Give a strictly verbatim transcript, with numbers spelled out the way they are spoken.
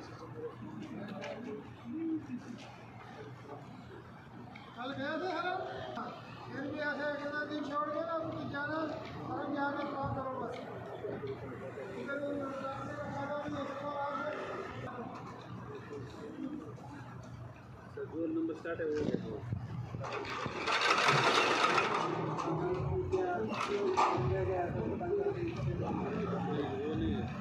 कल गया था हेलो फिर भी ऐसे अगला दिन छोड़ दो ना कुछ जाना और यहाँ पे कॉल करो बस इधर रास्ते का फायदा नहीं है देखो आज सर जो नंबर स्टार्ट है वो नहीं है